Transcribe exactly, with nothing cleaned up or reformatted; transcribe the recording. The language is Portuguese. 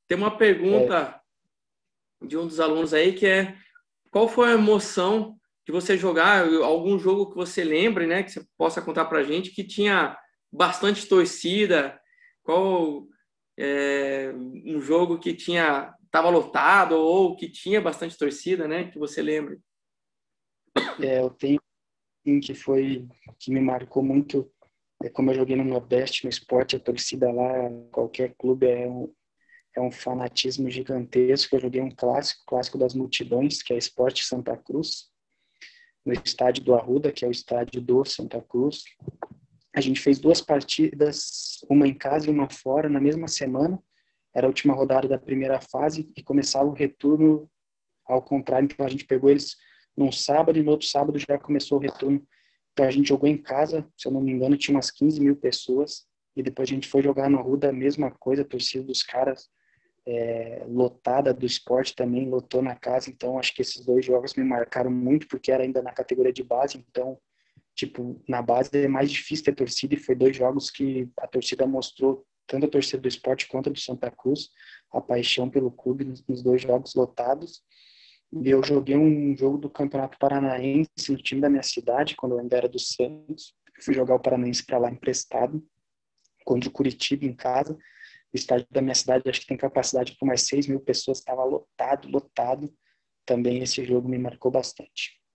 Tem uma É, pergunta de um dos alunos aí que é: qual foi a emoção de você jogar algum jogo que você lembre, né, que você possa contar para a gente, que tinha bastante torcida? Qual é, um jogo que tinha estava lotado ou que tinha bastante torcida, né, que você lembre? é, eu tenho um que foi, que me marcou muito, é como eu joguei no Nordeste, no esporte, a torcida lá, qualquer clube é um, é um fanatismo gigantesco. Eu joguei um clássico, clássico das multidões, que é Sport Santa Cruz, no estádio do Arruda, que é o estádio do Santa Cruz. A gente fez duas partidas, uma em casa e uma fora, na mesma semana. Era a última rodada da primeira fase e começava o retorno ao contrário. Então a gente pegou eles num sábado e no outro sábado já começou o retorno. Então a gente jogou em casa, se eu não me engano, tinha umas quinze mil pessoas. E depois a gente foi jogar no Arruda, a mesma coisa, a torcida dos caras é, lotada, do esporte também lotou na casa. Então acho que esses dois jogos me marcaram muito, porque era ainda na categoria de base. Então, tipo, na base é mais difícil ter torcida e foi dois jogos que a torcida mostrou, tanto a torcida do esporte quanto a do Santa Cruz, a paixão pelo clube nos, nos dois jogos lotados. E eu joguei um jogo do Campeonato Paranaense no time da minha cidade, quando eu ainda era do Santos. Eu fui jogar o Paranaense para lá emprestado, contra o Curitiba em casa. O estádio da minha cidade acho que tem capacidade para mais seis mil pessoas, estava lotado, lotado. Também esse jogo me marcou bastante.